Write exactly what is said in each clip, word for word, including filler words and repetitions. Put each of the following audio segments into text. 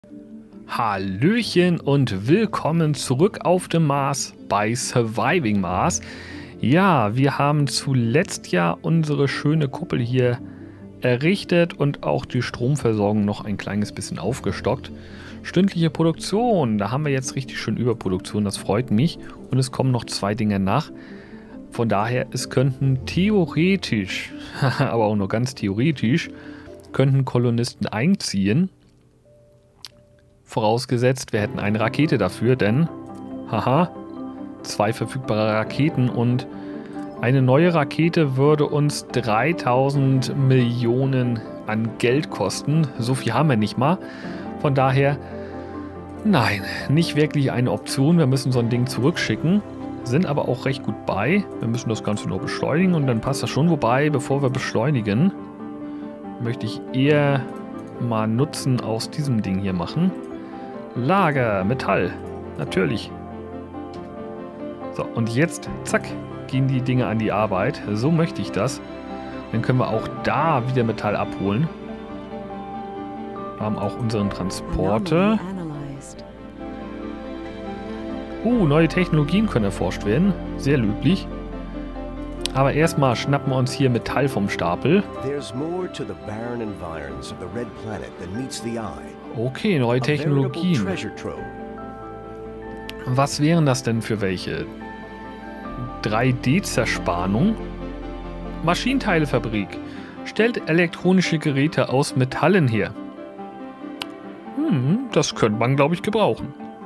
Hallöchen und willkommen zurück auf dem Mars bei Surviving Mars. Ja, wir haben zuletzt ja unsere schöne Kuppel hier errichtet und auch die Stromversorgung noch ein kleines bisschen aufgestockt. Stündliche Produktion, da haben wir jetzt richtig schön Überproduktion, das freut mich. Und es kommen noch zwei Dinge nach. Von daher, es könnten theoretisch, aber auch nur ganz theoretisch, könnten Kolonisten einziehen. Vorausgesetzt, wir hätten eine Rakete dafür, denn, haha, zwei verfügbare Raketen und eine neue Rakete würde uns dreitausend Millionen an Geld kosten. So viel haben wir nicht mal. Von daher, nein, nicht wirklich eine Option. Wir müssen so ein Ding zurückschicken, sind aber auch recht gut bei. Wir müssen das Ganze nur beschleunigen und dann passt das schon. Wobei, bevor wir beschleunigen, möchte ich eher mal Nutzen aus diesem Ding hier machen. Lager, Metall, natürlich. So, und jetzt, zack, gehen die Dinge an die Arbeit. So möchte ich das. Dann können wir auch da wieder Metall abholen. Wir haben auch unseren Transporter. Uh, neue Technologien können erforscht werden. Sehr löblich. Aber erstmal schnappen wir uns hier Metall vom Stapel. Okay, neue Technologien. Was wären das denn für welche? drei D-Zerspannung. Maschinenteilefabrik. Stellt elektronische Geräte aus Metallen her. Hm, das könnte man, glaube ich, gebrauchen.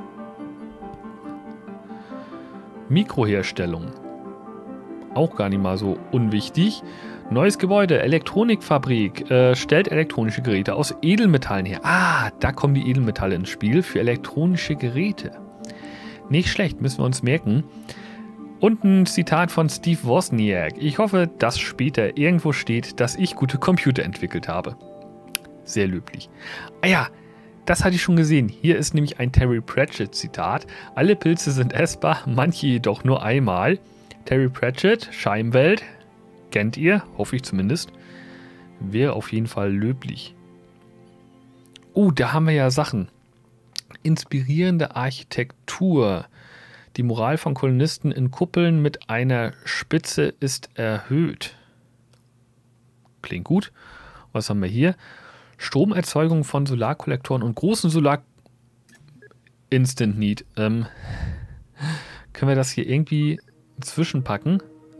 Mikroherstellung. Auch gar nicht mal so unwichtig. Neues Gebäude, Elektronikfabrik, äh, stellt elektronische Geräte aus Edelmetallen her. Ah, da kommen die Edelmetalle ins Spiel für elektronische Geräte. Nicht schlecht, müssen wir uns merken. Und ein Zitat von Steve Wozniak. Ich hoffe, dass später irgendwo steht, dass ich gute Computer entwickelt habe. Sehr löblich. Ah ja, das hatte ich schon gesehen. Hier ist nämlich ein Terry Pratchett Zitat. Alle Pilze sind essbar, manche jedoch nur einmal. Terry Pratchett, Scheibenwelt, kennt ihr, hoffe ich zumindest. Wäre auf jeden Fall löblich. Oh, da haben wir ja Sachen. Inspirierende Architektur. Die Moral von Kolonisten in Kuppeln mit einer Spitze ist erhöht. Klingt gut. Was haben wir hier? Stromerzeugung von Solarkollektoren und großen Solar... Instant Need. Ähm, können wir das hier irgendwie zwischenpacken?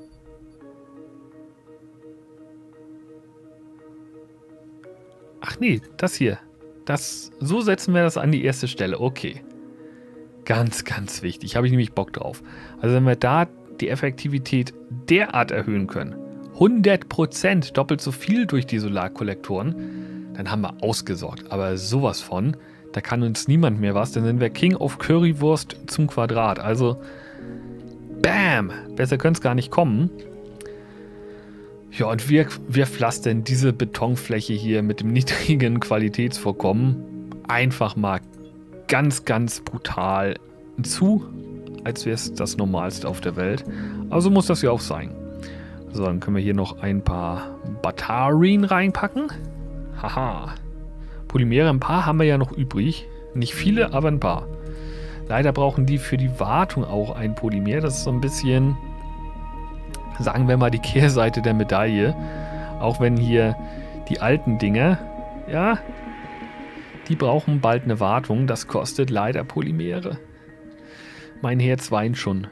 Ach nee, das hier. Das, so setzen wir das an die erste Stelle. Okay. Ganz, ganz wichtig. Habe ich nämlich Bock drauf. Also wenn wir da die Effektivität derart erhöhen können, hundert Prozent doppelt so viel durch die Solarkollektoren, dann haben wir ausgesorgt. Aber sowas von, da kann uns niemand mehr was. Dann sind wir King of Currywurst zum Quadrat. Also, bam! Besser könnte es gar nicht kommen. Ja, und wir, wir pflastern diese Betonfläche hier mit dem niedrigen Qualitätsvorkommen einfach mal ganz, ganz brutal zu, als wäre es das Normalste auf der Welt. Also muss das ja auch sein. So, dann können wir hier noch ein paar Batterien reinpacken. Haha. Polymere, ein paar haben wir ja noch übrig. Nicht viele, aber ein paar. Leider brauchen die für die Wartung auch ein Polymer. Das ist so ein bisschen, sagen wir mal, die Kehrseite der Medaille. Auch wenn hier die alten Dinger, ja, die brauchen bald eine Wartung. Das kostet leider Polymere. Mein Herz weint schon.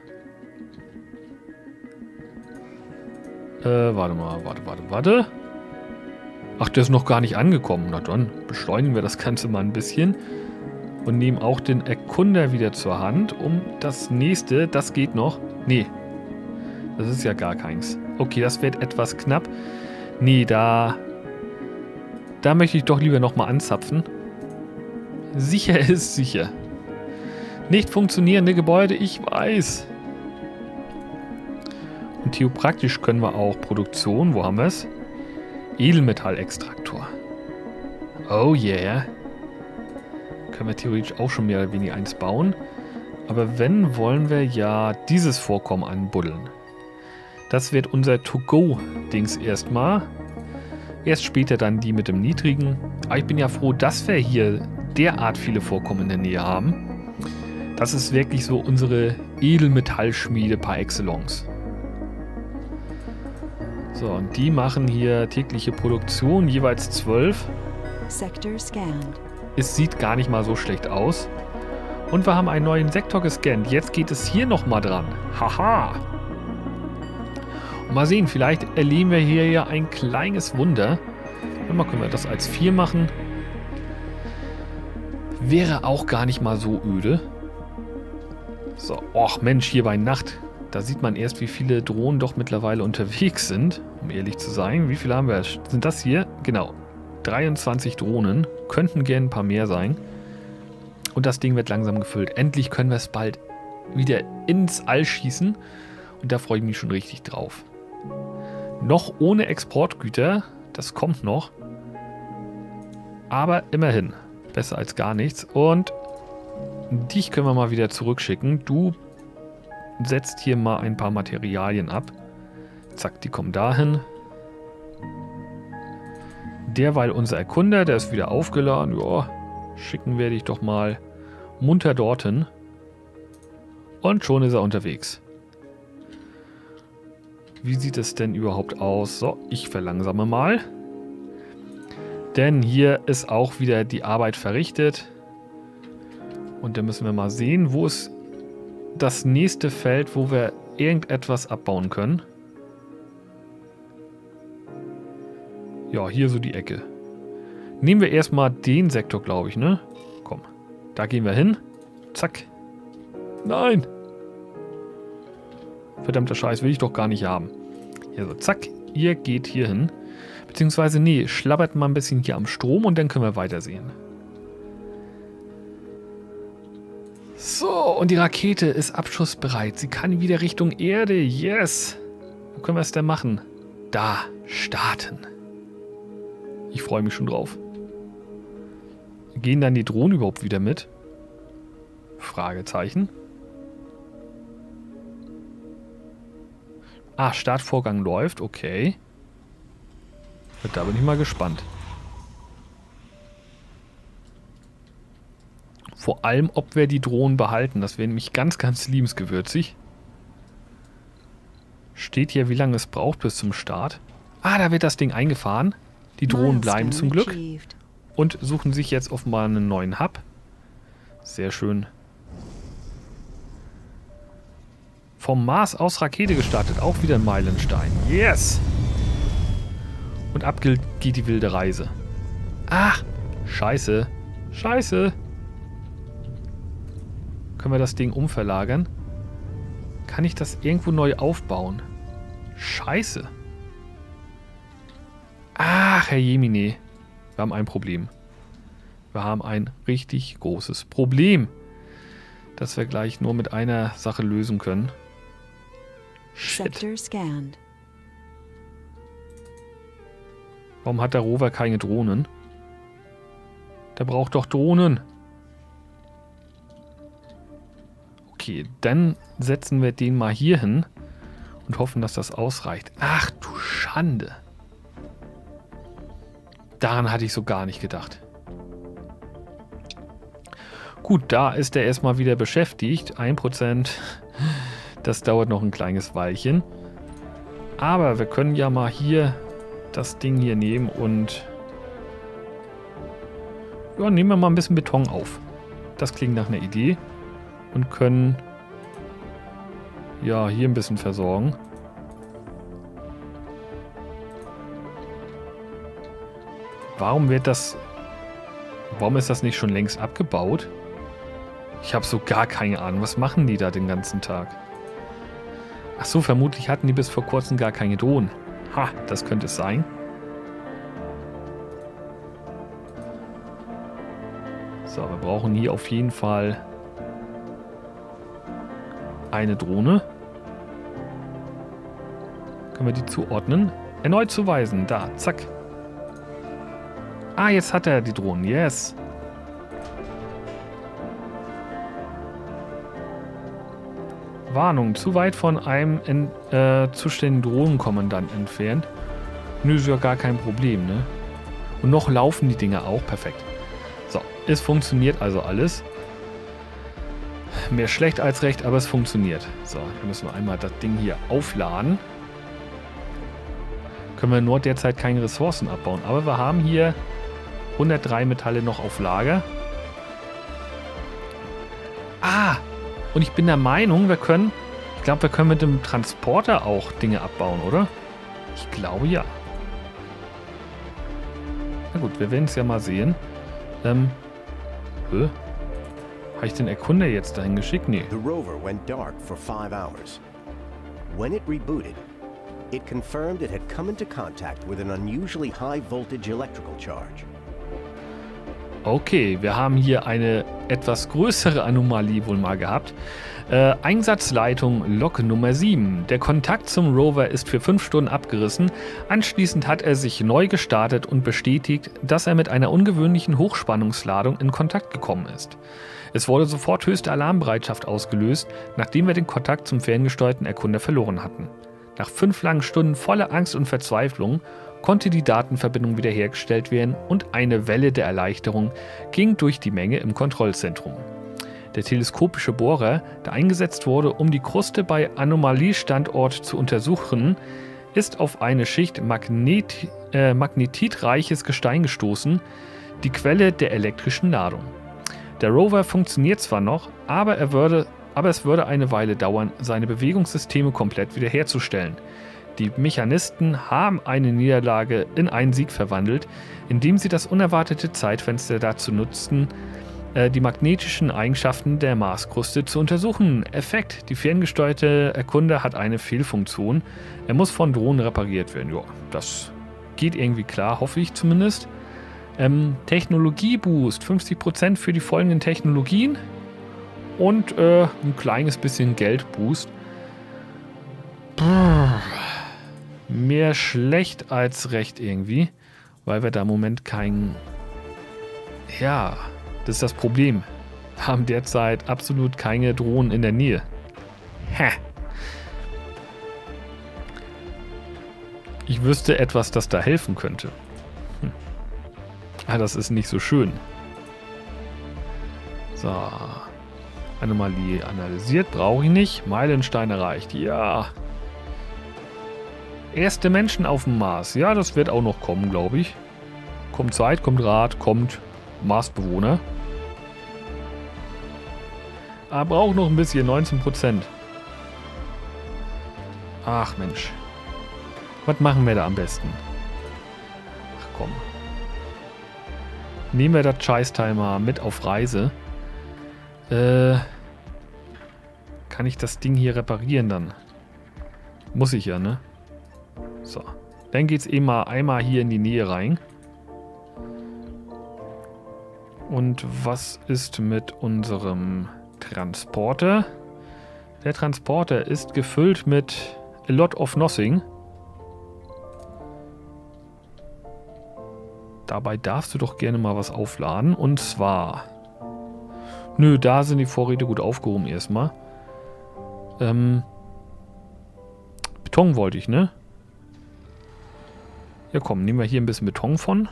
Äh, warte mal, warte, warte, warte. Ach, der ist noch gar nicht angekommen. Na dann, beschleunigen wir das Ganze mal ein bisschen. Und nehmen auch den Erkunder wieder zur Hand, um das nächste, das geht noch. Nee, das ist ja gar keins. Okay, das wird etwas knapp. Nee, da, da möchte ich doch lieber nochmal anzapfen. Sicher ist sicher. Nicht funktionierende Gebäude, ich weiß. Und theopraktisch können wir auch Produktion, wo haben wir es? Edelmetallextraktor. Oh yeah. Können wir theoretisch auch schon mehr oder weniger eins bauen. Aber wenn, wollen wir ja dieses Vorkommen anbuddeln. Das wird unser To-Go-Dings erstmal. Erst später dann die mit dem niedrigen. Aber ich bin ja froh, dass wir hier derart viele Vorkommen in der Nähe haben. Das ist wirklich so unsere Edelmetallschmiede par excellence. So, und die machen hier tägliche Produktion, jeweils zwölf. Sector scanned. Es sieht gar nicht mal so schlecht aus. Und wir haben einen neuen Sektor gescannt. Jetzt geht es hier nochmal dran. Haha! Und mal sehen, vielleicht erleben wir hier ja ein kleines Wunder. Und mal können wir das als vier machen. Wäre auch gar nicht mal so öde. So, och Mensch, hier bei Nacht. Da sieht man erst, wie viele Drohnen doch mittlerweile unterwegs sind, um ehrlich zu sein. Wie viele haben wir? Sind das hier? Genau. dreiundzwanzig Drohnen. Könnten gern ein paar mehr sein. Und das Ding wird langsam gefüllt. Endlich können wir es bald wieder ins All schießen. Und da freue ich mich schon richtig drauf. Noch ohne Exportgüter. Das kommt noch. Aber immerhin. Besser als gar nichts. Und dich können wir mal wieder zurückschicken. Du setzt hier mal ein paar Materialien ab. Zack, die kommen dahin. Derweil unser Erkunder, der ist wieder aufgeladen. Ja, schicken werde ich doch mal munter dorthin. Und schon ist er unterwegs. Wie sieht es denn überhaupt aus? So, ich verlangsame mal. Denn hier ist auch wieder die Arbeit verrichtet. Und da müssen wir mal sehen, wo ist das nächste Feld, wo wir irgendetwas abbauen können. Ja, hier so die Ecke. Nehmen wir erstmal den Sektor, glaube ich, ne? Komm, da gehen wir hin. Zack. Nein! Verdammter Scheiß, will ich doch gar nicht haben. Hier so, zack, ihr geht hier hin. Beziehungsweise, nee, schlabbert mal ein bisschen hier am Strom und dann können wir weitersehen. So, und die Rakete ist abschussbereit. Sie kann wieder Richtung Erde. Yes! Wo können wir es denn machen? Da, starten. Ich freue mich schon drauf. Gehen dann die Drohnen überhaupt wieder mit? Fragezeichen. Ah, Startvorgang läuft. Okay. Da bin ich mal gespannt. Vor allem, ob wir die Drohnen behalten. Das wäre nämlich ganz, ganz liebensgewürzig. Steht hier, wie lange es braucht bis zum Start. Ah, da wird das Ding eingefahren. Die Drohnen bleiben zum Glück. Und suchen sich jetzt offenbar einen neuen Hub. Sehr schön. Vom Mars aus Rakete gestartet. Auch wieder ein Meilenstein. Yes! Und ab geht die wilde Reise. Ach, scheiße. Scheiße. Können wir das Ding umverlagern? Kann ich das irgendwo neu aufbauen? Scheiße. Ach, Herr Jemine. Wir haben ein Problem. Wir haben ein richtig großes Problem. Das wir gleich nur mit einer Sache lösen können. Shit. Warum hat der Rover keine Drohnen? Der braucht doch Drohnen. Okay, dann setzen wir den mal hier hin und hoffen, dass das ausreicht. Ach du Schande. Daran hatte ich so gar nicht gedacht. Gut, da ist er erstmal wieder beschäftigt. ein Prozent. Das dauert noch ein kleines Weilchen. Aber wir können ja mal hier das Ding hier nehmen und ja, nehmen wir mal ein bisschen Beton auf. Das klingt nach einer Idee. Und können ja hier ein bisschen versorgen. Warum wird das... Warum ist das nicht schon längst abgebaut? Ich habe so gar keine Ahnung. Was machen die da den ganzen Tag? Ach so, vermutlich hatten die bis vor kurzem gar keine Drohnen. Ha, das könnte es sein. So, wir brauchen hier auf jeden Fall eine Drohne. Können wir die zuordnen? Erneut zuweisen. Da, zack. Ah, jetzt hat er die Drohnen. Yes. Warnung. Zu weit von einem in, äh, zuständigen Drohnenkommandanten entfernt. Nö, ist ja gar kein Problem, ne? Und noch laufen die Dinger auch. Perfekt. So, Es funktioniert also alles. Mehr schlecht als recht, aber es funktioniert. So, dann müssen wir einmal das Ding hier aufladen. Können wir nur derzeit keine Ressourcen abbauen. Aber wir haben hier hundertdrei Metalle noch auf Lager. Ah! Und ich bin der Meinung, wir können... Ich glaube, wir können mit dem Transporter auch Dinge abbauen, oder? Ich glaube, ja. Na gut, wir werden es ja mal sehen. Ähm... Hä? Habe ich den Erkunder jetzt dahin geschickt? Nee. The rover went dark for five hours. When it rebooted, it confirmed it had come into contact with an unusually high voltage electrical charge. Okay, wir haben hier eine etwas größere Anomalie wohl mal gehabt. Äh, Einsatzleitung Lok Nummer sieben. Der Kontakt zum Rover ist für fünf Stunden abgerissen. Anschließend hat er sich neu gestartet und bestätigt, dass er mit einer ungewöhnlichen Hochspannungsladung in Kontakt gekommen ist. Es wurde sofort höchste Alarmbereitschaft ausgelöst, nachdem wir den Kontakt zum ferngesteuerten Erkunder verloren hatten. Nach fünf langen Stunden voller Angst und Verzweiflung konnte die Datenverbindung wiederhergestellt werden und eine Welle der Erleichterung ging durch die Menge im Kontrollzentrum. Der teleskopische Bohrer, der eingesetzt wurde, um die Kruste bei Anomaliestandort zu untersuchen, ist auf eine Schicht Magnet, äh, magnetitreiches Gestein gestoßen, die Quelle der elektrischen Ladung. Der Rover funktioniert zwar noch, aber, er würde, aber es würde eine Weile dauern, seine Bewegungssysteme komplett wiederherzustellen. Die Mechanisten haben eine Niederlage in einen Sieg verwandelt, indem sie das unerwartete Zeitfenster dazu nutzten, die magnetischen Eigenschaften der Marskruste zu untersuchen. Effekt: Die ferngesteuerte Erkunder hat eine Fehlfunktion. Er muss von Drohnen repariert werden. Ja, das geht irgendwie klar, hoffe ich zumindest. Ähm, Technologieboost, fünfzig Prozent für die folgenden Technologien und äh, ein kleines bisschen Geldboost. Brrr. Mehr schlecht als recht irgendwie, weil wir da im Moment kein... Ja, das ist das Problem. Wir haben derzeit absolut keine Drohnen in der Nähe. Hä. Ich wüsste etwas, das da helfen könnte. Hm. Ah, das ist nicht so schön. So. Anomalie analysiert, brauche ich nicht. Meilenstein erreicht, ja. Erste Menschen auf dem Mars. Ja, das wird auch noch kommen, glaube ich. Kommt Zeit, kommt Rat, kommt Marsbewohner. Aber braucht noch ein bisschen, neunzehn Prozent. Ach Mensch. Was machen wir da am besten? Ach komm. Nehmen wir das Scheißteil mal mit auf Reise. Äh, kann ich das Ding hier reparieren dann? Muss ich ja, ne? So. Dann geht's eh mal einmal hier in die Nähe rein. Und was ist mit unserem Transporter? Der Transporter ist gefüllt mit a lot of nothing. Dabei darfst du doch gerne mal was aufladen. Und zwar... Nö, da sind die Vorräte gut aufgehoben erstmal. Ähm... Beton wollte ich, ne? Ja komm, nehmen wir hier ein bisschen Beton von.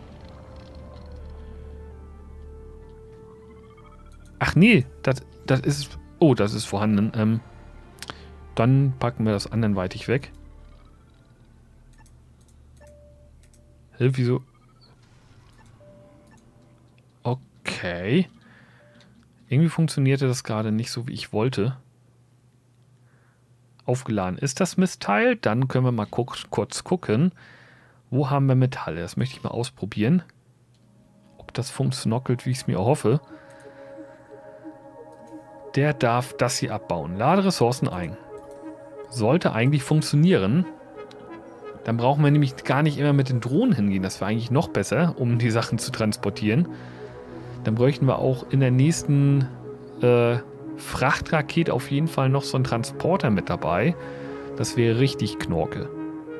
Ach nee, das, das ist... Oh, das ist vorhanden. Ähm, dann packen wir das anderweitig weg. Hä, wieso? Okay. Irgendwie funktionierte das gerade nicht so, wie ich wollte. Aufgeladen ist das Mistteil. Dann können wir mal guck, kurz gucken. Wo haben wir Metalle? Das möchte ich mal ausprobieren. Ob das funktioniert, wie ich es mir erhoffe. Der darf das hier abbauen. Lade Ressourcen ein. Sollte eigentlich funktionieren. Dann brauchen wir nämlich gar nicht immer mit den Drohnen hingehen. Das wäre eigentlich noch besser, um die Sachen zu transportieren. Dann bräuchten wir auch in der nächsten äh, Frachtrakete auf jeden Fall noch so einen Transporter mit dabei. Das wäre richtig Knorke.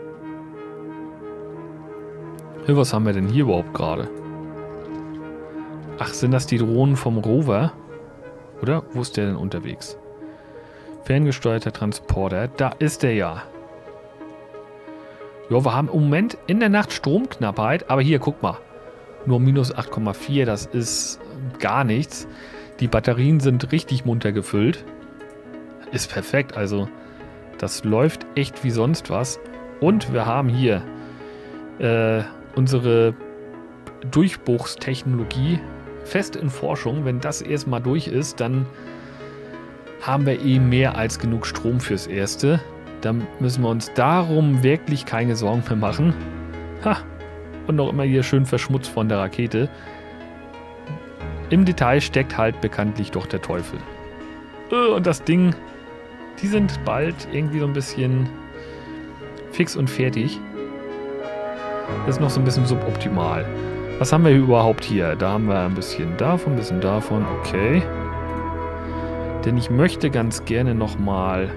Hey, was haben wir denn hier überhaupt gerade? Ach, sind das die Drohnen vom Rover? Oder? Wo ist der denn unterwegs? Ferngesteuerter Transporter. Da ist der ja. Ja, wir haben im Moment in der Nacht Stromknappheit. Aber hier, guck mal. nur minus acht Komma vier, das ist gar nichts. Die Batterien sind richtig munter gefüllt. Ist perfekt, also das läuft echt wie sonst was. Und wir haben hier äh, unsere Durchbruchstechnologie fest in Forschung. Wenn das erstmal durch ist, dann haben wir eh mehr als genug Strom fürs Erste. Dann müssen wir uns darum wirklich keine Sorgen mehr machen. Ha! Und noch immer hier schön verschmutzt von der Rakete. Im Detail steckt halt bekanntlich doch der Teufel. Und das Ding, die sind bald irgendwie so ein bisschen fix und fertig. Das ist noch so ein bisschen suboptimal. Was haben wir überhaupt hier? Da haben wir ein bisschen davon, ein bisschen davon. Okay. Denn ich möchte ganz gerne nochmal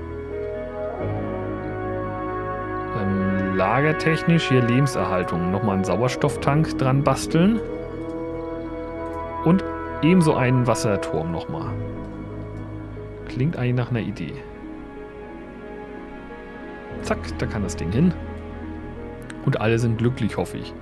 ähm, lagertechnisch hier Lebenserhaltung nochmal einen Sauerstofftank dran basteln. Und ebenso einen Wasserturm nochmal. Klingt eigentlich nach einer Idee. Zack, da kann das Ding hin. Und alle sind glücklich, hoffe ich.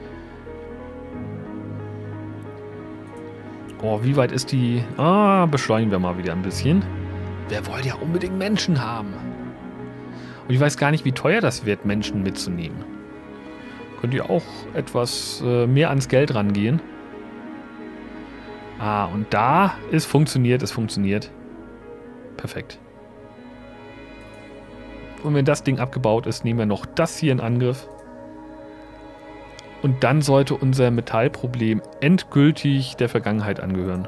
Oh, wie weit ist die... Ah, beschleunigen wir mal wieder ein bisschen. Wer wollte ja unbedingt Menschen haben? Und ich weiß gar nicht, wie teuer das wird, Menschen mitzunehmen. Könnt ihr auch etwas äh, mehr ans Geld rangehen. Ah, und da ist funktioniert, es funktioniert. Perfekt. Und wenn das Ding abgebaut ist, nehmen wir noch das hier in Angriff. Und dann sollte unser Metallproblem endgültig der Vergangenheit angehören.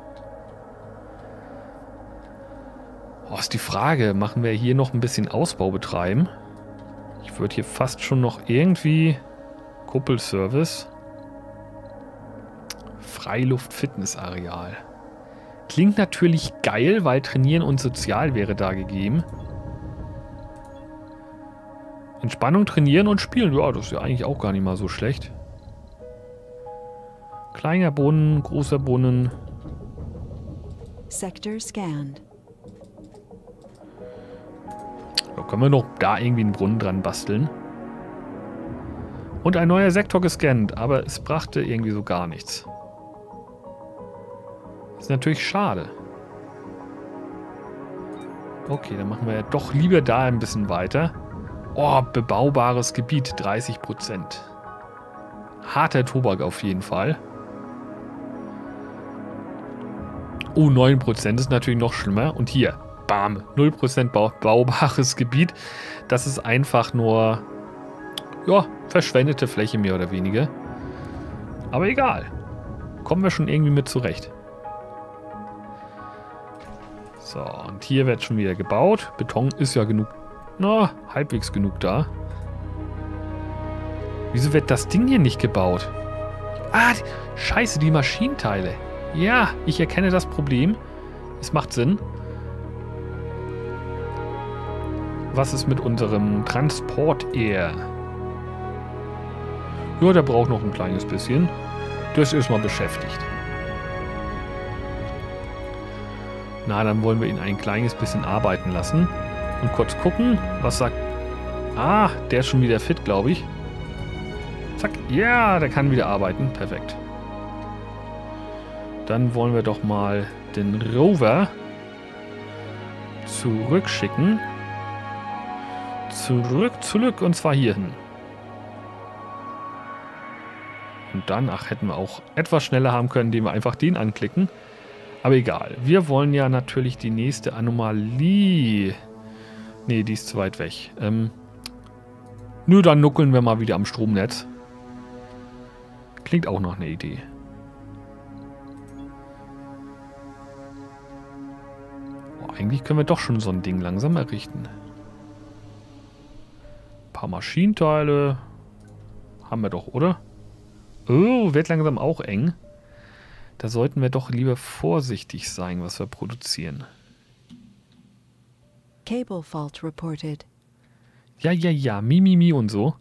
Oh, ist die Frage, machen wir hier noch ein bisschen Ausbau betreiben? Ich würde hier fast schon noch irgendwie Kuppelservice. Freiluft-Fitnessareal. Klingt natürlich geil, weil Trainieren und Sozial wäre da gegeben. Entspannung, Trainieren und Spielen. Ja, das ist ja eigentlich auch gar nicht mal so schlecht. Kleiner Brunnen, großer Brunnen. Sector scanned. Da können wir noch da irgendwie einen Brunnen dran basteln. Und ein neuer Sektor gescannt, aber es brachte irgendwie so gar nichts. Ist natürlich schade. Okay, dann machen wir ja doch lieber da ein bisschen weiter. Oh, bebaubares Gebiet, dreißig Prozent. Harter Tobak auf jeden Fall. Oh, neun Prozent ist natürlich noch schlimmer. Und hier, bam, null Prozent bebaubares Gebiet. Das ist einfach nur, ja, verschwendete Fläche mehr oder weniger. Aber egal. Kommen wir schon irgendwie mit zurecht. So, und hier wird schon wieder gebaut. Beton ist ja genug. Na, halbwegs genug da. Wieso wird das Ding hier nicht gebaut? Ah, die, scheiße, die Maschinenteile. Ja, ich erkenne das Problem. Es macht Sinn. Was ist mit unserem Transport-Air? Ja, der braucht noch ein kleines bisschen. Das ist mal beschäftigt. Na, dann wollen wir ihn ein kleines bisschen arbeiten lassen. Und kurz gucken, was sagt... Ah, der ist schon wieder fit, glaube ich. Zack, ja, der kann wieder arbeiten. Perfekt. Dann wollen wir doch mal den Rover zurückschicken. Zurück, zurück, und zwar hierhin. Und dann, ach, hätten wir auch etwas schneller haben können, indem wir einfach den anklicken. Aber egal. Wir wollen ja natürlich die nächste Anomalie... Nee, die ist zu weit weg. Ähm, nur dann nuckeln wir mal wieder am Stromnetz. Klingt auch noch eine Idee. Oh, eigentlich können wir doch schon so ein Ding langsam errichten. Ein paar Maschinenteile haben wir doch, oder? Oh, wird langsam auch eng. Da sollten wir doch lieber vorsichtig sein, was wir produzieren. Cable fault reported. Ja, ja, ja, mi, mi, mi und so.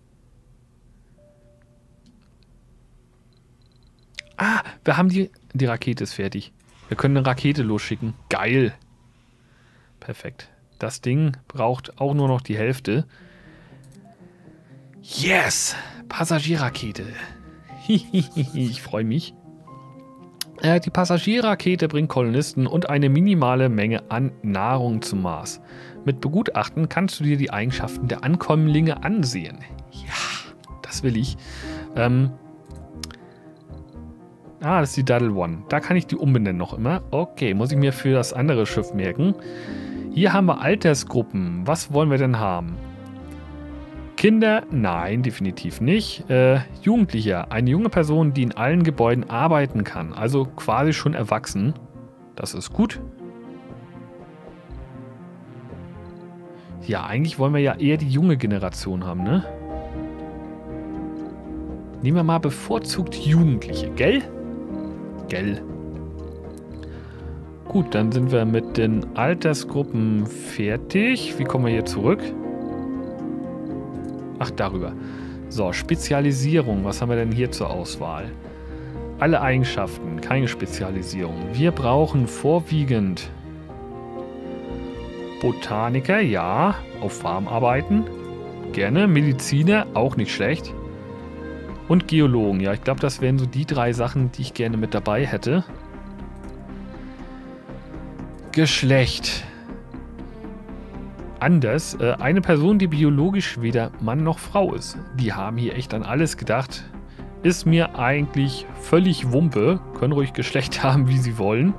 Ah, wir haben die... Die Rakete ist fertig. Wir können eine Rakete losschicken. Geil. Perfekt. Das Ding braucht auch nur noch die Hälfte. Yes! Passagierrakete. Ich freue mich. Äh, die Passagierrakete bringt Kolonisten und eine minimale Menge an Nahrung zum Mars. Mit Begutachten kannst du dir die Eigenschaften der Ankömmlinge ansehen. Ja, das will ich. Ähm, ah, das ist die Daddle One. Da kann ich die umbenennen noch immer. Okay, muss ich mir für das andere Schiff merken. Hier haben wir Altersgruppen. Was wollen wir denn haben? Kinder? Nein, definitiv nicht. Äh, Jugendliche. Eine junge Person, die in allen Gebäuden arbeiten kann. Also quasi schon erwachsen. Das ist gut. Ja, eigentlich wollen wir ja eher die junge Generation haben, ne? Nehmen wir mal bevorzugt Jugendliche, gell? Gell. Gut, dann sind wir mit den Altersgruppen fertig. Wie kommen wir hier zurück? Ach, darüber. So, Spezialisierung. Was haben wir denn hier zur Auswahl? Alle Eigenschaften, keine Spezialisierung. Wir brauchen vorwiegend Botaniker, ja. Auf Farm arbeiten. Gerne. Mediziner, auch nicht schlecht. Und Geologen, ja. Ich glaube, das wären so die drei Sachen, die ich gerne mit dabei hätte. Geschlecht. Anders. Äh, eine Person, die biologisch weder Mann noch Frau ist. Die haben hier echt an alles gedacht. Ist mir eigentlich völlig Wumpe. Können ruhig Geschlecht haben, wie sie wollen.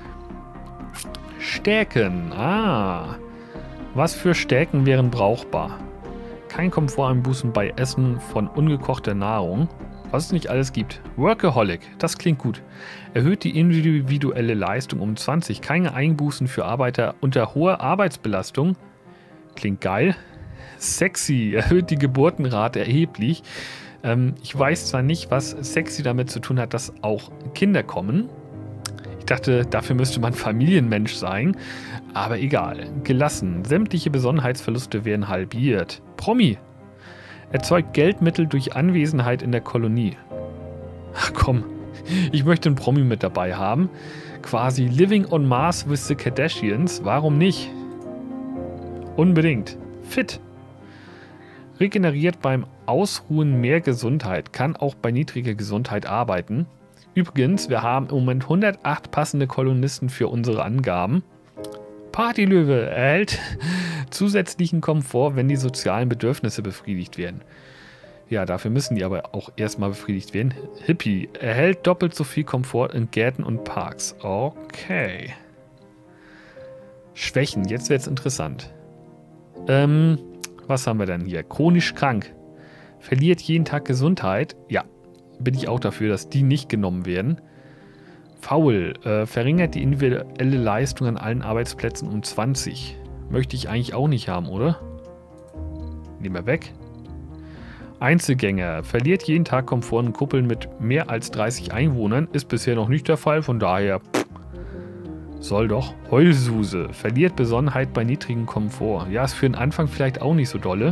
Stärken. Ah. Was für Stärken wären brauchbar? Kein Komforteinbußen bei Essen von ungekochter Nahrung. Was es nicht alles gibt. Workaholic, das klingt gut. Erhöht die individuelle Leistung um zwanzig. Keine Einbußen für Arbeiter unter hoher Arbeitsbelastung. Klingt geil. Sexy, erhöht die Geburtenrate erheblich. Ähm, ich weiß zwar nicht, was sexy damit zu tun hat, dass auch Kinder kommen. Ich dachte, dafür müsste man Familienmensch sein. Aber egal. Gelassen. Sämtliche Besonnenheitsverluste werden halbiert. Promi. Erzeugt Geldmittel durch Anwesenheit in der Kolonie. Ach komm, ich möchte einen Promi mit dabei haben. Quasi Living on Mars with the Kardashians. Warum nicht? Unbedingt. Fit. Regeneriert beim Ausruhen mehr Gesundheit. Kann auch bei niedriger Gesundheit arbeiten. Übrigens, wir haben im Moment hundertacht passende Kolonisten für unsere Angaben. Partylöwe erhält zusätzlichen Komfort, wenn die sozialen Bedürfnisse befriedigt werden. Ja, dafür müssen die aber auch erstmal befriedigt werden. Hippie erhält doppelt so viel Komfort in Gärten und Parks. Okay. Schwächen, jetzt wird es interessant. Ähm, was haben wir denn hier? Chronisch krank. Verliert jeden Tag Gesundheit. Ja, bin ich auch dafür, dass die nicht genommen werden. Faul. Äh, verringert die individuelle Leistung an allen Arbeitsplätzen um zwanzig. Möchte ich eigentlich auch nicht haben, oder? Nehmen wir weg. Einzelgänger. Verliert jeden Tag Komfort in Kuppeln mit mehr als dreißig Einwohnern. Ist bisher noch nicht der Fall, von daher... Pff, soll doch. Heulsuse. Verliert Besonnenheit bei niedrigem Komfort. Ja, ist für den Anfang vielleicht auch nicht so dolle.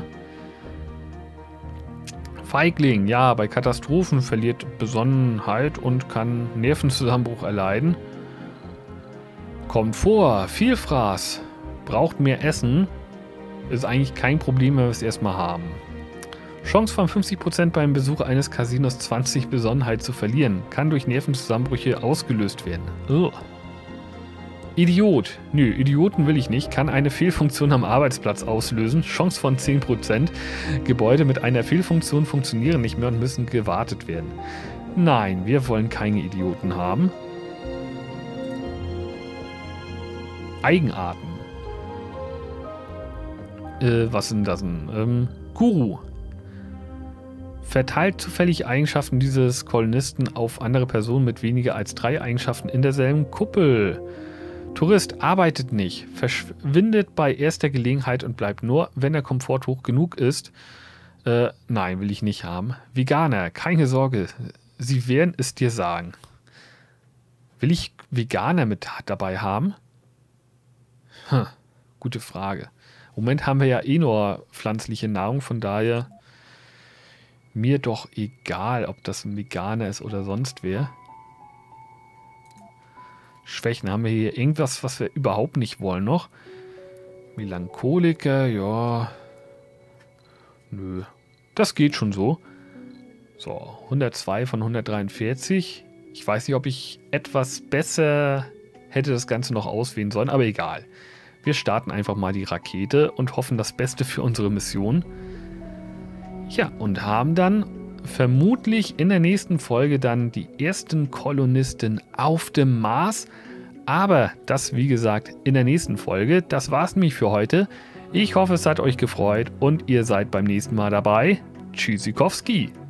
Feigling. Ja, bei Katastrophen verliert Besonnenheit und kann Nervenzusammenbruch erleiden. Kommt vor. Vielfraß. Braucht mehr Essen. Ist eigentlich kein Problem, wenn wir es erstmal haben. Chance von fünfzig Prozent beim Besuch eines Casinos zwanzig Besonnenheit zu verlieren. Kann durch Nervenzusammenbrüche ausgelöst werden. Ugh. Idiot. Nö, Idioten will ich nicht. Kann eine Fehlfunktion am Arbeitsplatz auslösen. Chance von zehn Prozent. Gebäude mit einer Fehlfunktion funktionieren nicht mehr und müssen gewartet werden. Nein, wir wollen keine Idioten haben. Eigenarten. Äh, was sind das denn? Ähm, Guru. Verteilt zufällig Eigenschaften dieses Kolonisten auf andere Personen mit weniger als drei Eigenschaften in derselben Kuppel. Tourist arbeitet nicht, verschwindet bei erster Gelegenheit und bleibt nur, wenn der Komfort hoch genug ist. Äh, nein, will ich nicht haben. Veganer, keine Sorge, sie werden es dir sagen. Will ich Veganer mit dabei haben? Hm, gute Frage. Im Moment haben wir ja eh nur pflanzliche Nahrung, von daher mir doch egal, ob das ein Veganer ist oder sonst wer. Schwächen haben wir hier irgendwas, was wir überhaupt nicht wollen noch. Melancholiker, ja. Nö. Das geht schon so. So, hundertzwei von hundertdreiundvierzig. Ich weiß nicht, ob ich etwas besser hätte das Ganze noch auswählen sollen, aber egal. Wir starten einfach mal die Rakete und hoffen das Beste für unsere Mission. Ja, und haben dann vermutlich in der nächsten Folge dann die ersten Kolonisten auf dem Mars. Aber das, wie gesagt, in der nächsten Folge. Das war's nämlich für heute. Ich hoffe, es hat euch gefreut und ihr seid beim nächsten Mal dabei. Tschüssikowski!